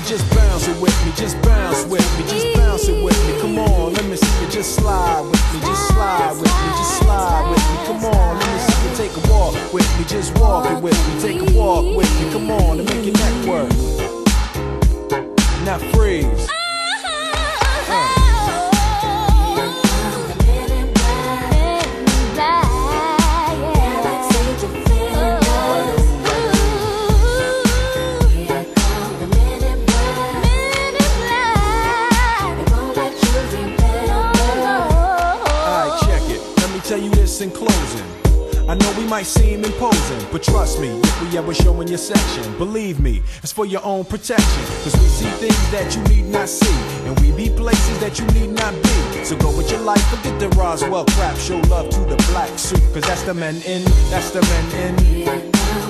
just bounce it with me, just bounce with me, just bounce it with me. Come on, let me see you just slide with me, just slide with me, just slide with me. Come on, let me see you take a walk with me, just walk it with me, take a walk with me. Come on, and make your neck work. Now freeze. Tell you this in closing, I know we might seem imposing, but trust me, if we ever show in your section, believe me, it's for your own protection. Cause we see things that you need not see, and we be places that you need not be. So go with your life, forget the Roswell crap, show love to the black suit, cause that's the men in, that's the men in.